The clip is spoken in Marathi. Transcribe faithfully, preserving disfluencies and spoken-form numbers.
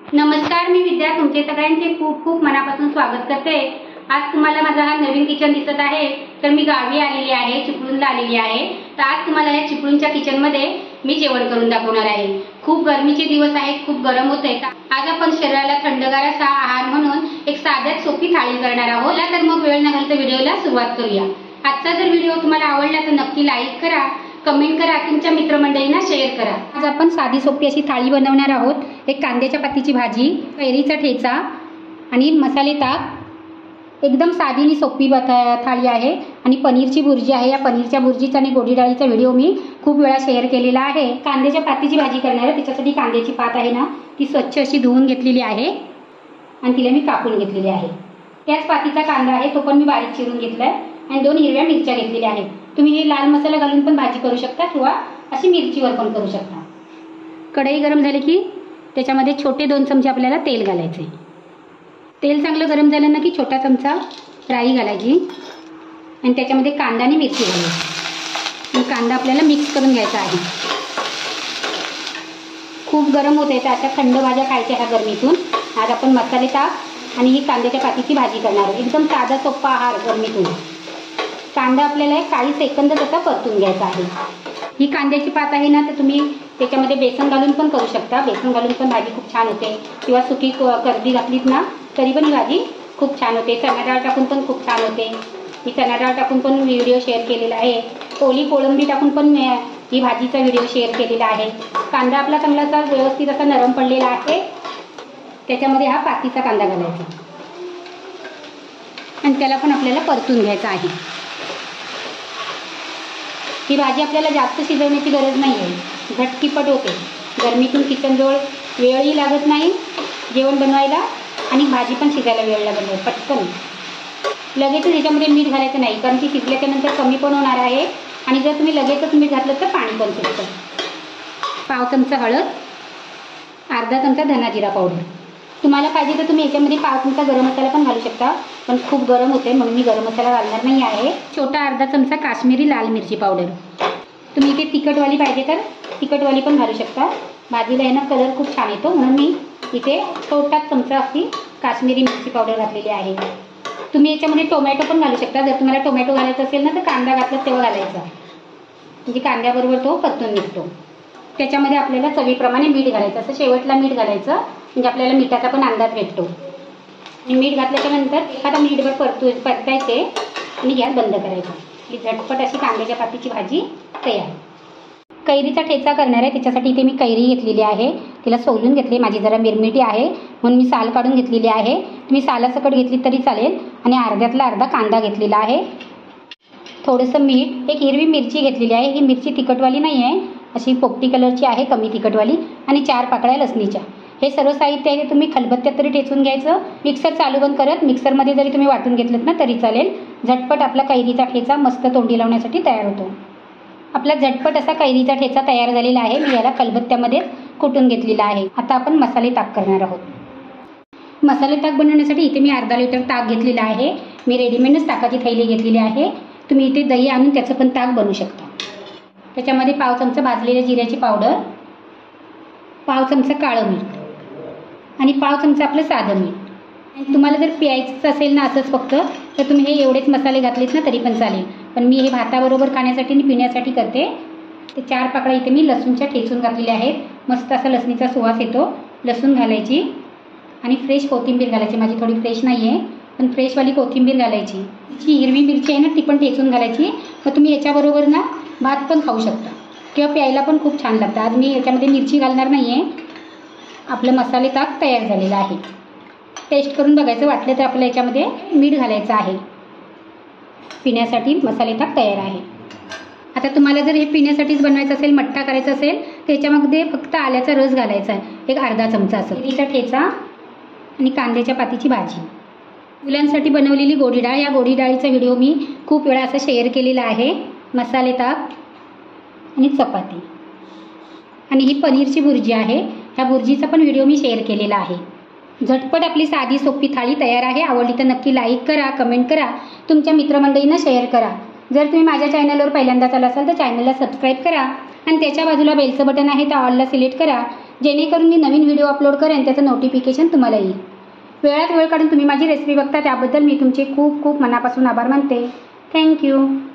नमस्कार, मी विद्या तुमचे सगळ्यांचे खूप खूप मनापासून स्वागत करते। आज तुम्हाला माझा हा नवीन किचन दिसत आहे। तर मी गावी आलेली आहे, चिपळूणला आलेली आहे। तर आज तुम्हाला या चिपळूणच्या किचन मध्ये मी जेवण करून दाखवणार आहे। खूप गरमीचे दिवस आहेत, खूप गरम होत आहे। आज आपण शरीराला थंडगार असा आहार म्हणून एक साध्यात सोपी थाळी करणार आहोत। चला तर मग वेळ न घालता व्हिडिओला सुरुवात करूया। आजचा जर व्हिडिओ तुम्हाला आवडला तर नक्की लाईक करा, कमेंट करा, तुमच्या मित्रमंडळींना शेअर करा। आज आपण साधी सोपी अशी थाळी बनवणार आहोत। एक कांद्याच्या पातीची भाजी, कैरीचा ठेचा आणि मसाले ताक। एकदम साधी आणि सोपी थाळी आहे। आणि पनीरची भुर्जी आहे। या पनीरच्या भुर्जीचा आणि गोडी डाळीचा व्हिडिओ मी खूप वेळा शेअर केलेला आहे। कांद्याच्या पातीची भाजी करणार आहे, त्याच्यासाठी कांद्याची पात आहे ना ती स्वच्छ अशी धुवून घेतलेली आहे आणि तिला मी कापून घेतलेली आहे। त्याच पातीचा कांदा आहे, तो पण मी बारीक चिरून घेतलाय आणि दोन हिरव्या मिरच्या घेतलेल्या आहेत। तुम्ही हे लाल मसाला घालून पण भाजी करू शकता किंवा अशी मिरचीवर पण करू शकता। कढई गरम झाली की त्याच्यामध्ये छोटे दोन चमचे आपल्याला तेल घालायचे। तेल चांगलं गरम झालं ना की छोटा चमचा राई घालायची आणि त्याच्यामध्ये कांदा आणि मिरची घालायची। कांदा आपल्याला मिक्स करून घ्यायचा आहे। खूप गरम होत आहे, तर अशा थंड भाज्या खायच्या ह्या गरमीतून। आज आपण मसाले ताक आणि ही कांद्याच्या पातीची भाजी करणार आहोत। एकदम साधा सोपा आहार गरमीतून। कांदा आपल्याला काही सेकंद तसा परतून घ्यायचा आहे। ही कांद्याची पात आहे ना, तर तुम्ही त्याच्यामध्ये बेसन घालून पण करू शकता। बेसन घालून पण भाजी खूप छान होते किंवा सुकी करडी घातलीत ना तरी पण ही भाजी खूप छान होते। चणा डाळ टाकून पण खूप छान होते। मी चणा डाळ टाकून पण व्हिडिओ शेअर केलेला आहे। ओली कोळंबी टाकून पण ही भाजीचा व्हिडिओ शेअर केलेला आहे। कांदा आपला चांगला व्यवस्थित असा नरम पडलेला आहे। त्याच्यामध्ये हा पातीचा कांदा घालायचा आणि त्याला पण आपल्याला परतून घ्यायचा आहे। ही भाजी आपल्याला जास्त शिजवण्याची गरज नाही आहे, झटकीपट होते। गरमीतून किचनजवळ वेळही लागत नाही जेवण बनवायला आणि भाजी पण शिजायला वेळ लागत नाही, पटकन। लगेचच याच्यामध्ये मीठ घालायचं नाही, कारण ती शिजल्याच्या नंतर कमी पण होणार आहे आणि जर तुम्ही लगेचच मीठ घातलं तर पाणी पण सुटतं। पाव चमचा हळद, अर्धा चमचा धना जिरा पावडर। तुम्हाला पाहिजे तर तुम्ही याच्यामध्ये पाव चमचा गरम मसाला पण घालू शकता, पण खूप गरम होते म्हणून मी गरम मसाला घालणार नाही आहे। छोटा अर्धा चमचा काश्मीरी लाल मिरची पावडर। तुम्ही इथे तिखटवाली पाहिजे तर तिखटवाली पण घालू शकता। भाजीला आहे ना कलर खूप छान येतो, म्हणून मी इथे छोटा चमचा अशी काश्मीरी मिरची पावडर घातलेली आहे। तुम्ही याच्यामध्ये टोमॅटो पण घालू शकता। जर तुम्हाला टोमॅटो घालायचा असेल ना तर कांदा घातला तेव्हा घालायचा, म्हणजे कांद्याबरोबर तो परतून निघतो। त्याच्यामध्ये आपल्याला चवीप्रमाणे मीठ घालायचं, असं शेवटला मीठ घालायचं म्हणजे आपल्याला मिठाचा पण अंदाज भेटतो। मीठ घातल्याच्या नंतर एखादा मिनिटभर परतू परतायचे आणि गॅस बंद करायचा। ही झटपट अशी कांद्याच्या पातीची भाजी तयार। कैरीचा ठेचा करणार आहे, त्याच्यासाठी इथे मी कैरी घेतलेली आहे, तिला सोलून घेतली। माझी जरा मिरमिटी आहे म्हणून मी साल काढून घेतलेली आहे। तुम्ही सालासकट घेतली तरी चालेल। आणि अर्ध्यातला अर्धा कांदा घेतलेला आहे, थोडंसं मीठ, एक हिरवी मिरची घेतलेली आहे। ही मिरची तिखटवाली नाही आहे, अशी पोपटी कलरची आहे, कमी तिखटवाली, आणि चार पाकळ्या लसणीच्या। हे सर्व साहित्य आहे तुम्ही खलबत्त्यात तरी ठेचून घ्यायचं। मिक्सर चालू बंद करत मिक्सरमध्ये जरी तुम्ही वाटून घेतलं ना तरी चालेल। झटपट आपला कैरीचा ठेचा मस्त तोंडी लावण्यासाठी तयार होतो। आपला झटपट असा कैरीचा ठेचा तयार झालेला आहे। मी याला खलबत्त्यामध्ये कुटून घेतलेला आहे। आता आपण मसाले ताक करणार आहोत। मसाले ताक बनवण्यासाठी इथे मी अर्धा लिटर ताक घेतलेला आहे। मी रेडीमेडच ताकाची थैली घेतलेली आहे। तुम्ही इथे दही आणून त्याचं पण ताक बनवू शकता। त्याच्यामध्ये पाव चमचा भाजलेल्या जिऱ्याची पावडर, पाव चमचा काळं मीठ आणि पाव चमचा आपलं साधं मीठ। तुम्हाला जर प्यायचं असेल ना असंच फक्त तर तुम्ही हे एवढेच मसाले घातलेत ना तरी पण चालेल, पण मी हे भाताबरोबर खाण्यासाठी आणि पिण्यासाठी करते। ते चार पाकळ्या इथे मी लसूणच्या ठेचून घातलेल्या आहेत। मस्त असा लसणीचा सुवास येतो। लसूण घालायची आणि फ्रेश कोथिंबीर घालायची। माझी थोडी फ्रेश नाही आहे, पण फ्रेशवाली कोथिंबीर घालायची। जी हिरवी मिरची आहे ना ती पण ठेचून घालायची। मग तुम्ही याच्याबरोबर ना भात पण खाऊ शकता किंवा प्यायला पण खूप छान लागतं। आज मी याच्यामध्ये मिरची घालणार नाही आहे। आपलं मसाले ताक तयार झालेलं आहे। टेस्ट करून बघायचं, वाटलं तर आपल्याला याच्यामध्ये मीठ घालायचं आहे। पिण्यासाठी मसाले ताक तयार आहे। आता तुम्हाला जर हे पिण्यासाठीच बनवायचं असेल, मठ्ठा करायचा असेल तर याच्यामध्ये फक्त आल्याचा रस घालायचा आहे, एक अर्धा चमचा असं। कैरीचा ठेचा आणि कांद्याच्या पातीची भाजी। मुलांसाठी बनवलेली गोडी डाळ, या गोडी डाळीचा व्हिडिओ मी खूप वेळा असा शेअर केलेला आहे। मसाले ताक आणि चपाती आणि ही पनीरची भुर्जी आहे। ह्या भुर्जीचा पण व्हिडिओ मी शेअर केलेला आहे। झटपट आपली साधी सोपी थाळी तयार आहे। आवडली तर नक्की लाईक करा, कमेंट करा, तुमच्या मित्रमंडळींना शेअर करा। जर तुम्ही माझ्या चॅनलवर पहिल्यांदाच आला असाल तर चॅनलला सबस्क्राईब करा आणि त्याच्या बाजूला बेलचं बटन आहे तर ऑलला सिलेक्ट करा, जेणेकरून मी नवीन व्हिडिओ अपलोड करेन त्याचं नोटिफिकेशन तुम्हाला येईल. वेळात वेळ काढून तुम्ही माझी रेसिपी बघता त्याबद्दल मी तुमचे खूप खूप मनापासून आभार मानते. थँक्यू.